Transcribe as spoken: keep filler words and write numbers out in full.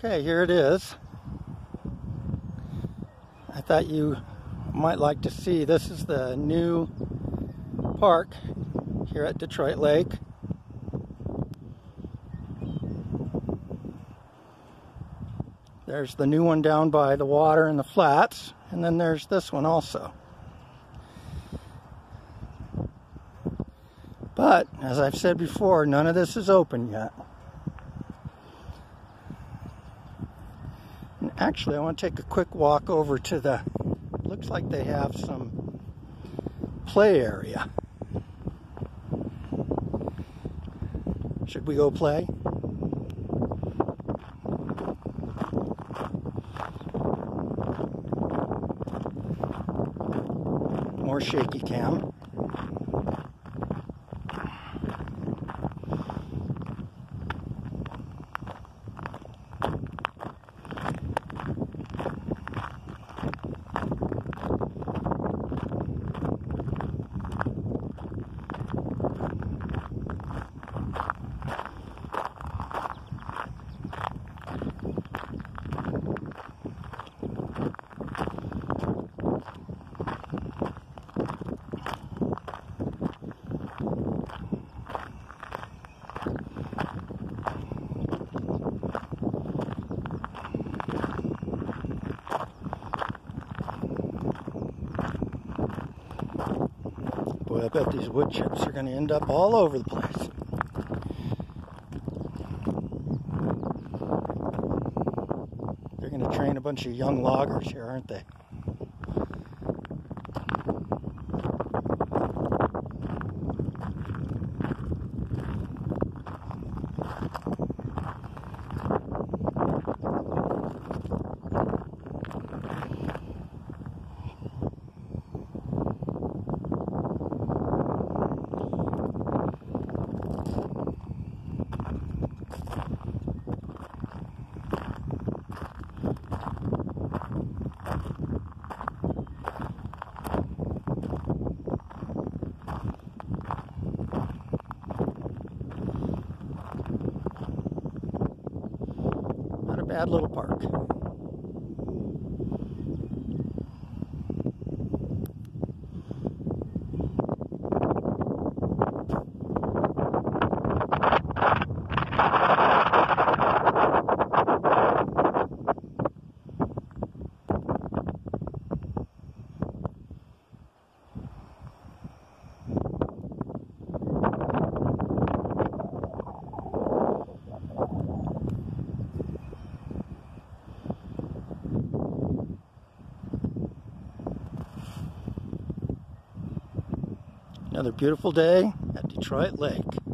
Okay, here it is. I thought you might like to see, this is the new park here at Detroit Lake. There's the new one down by the water and the flats, and then there's this one also. But, as I've said before, none of this is open yet. And actually, I want to take a quick walk over to the, looks like they have some play area. Should we go play? More shaky cam. Boy, I bet these wood chips are going to end up all over the place. They're going to train a bunch of young loggers here, aren't they? Not a bad little park. Another beautiful day at Detroit Lake.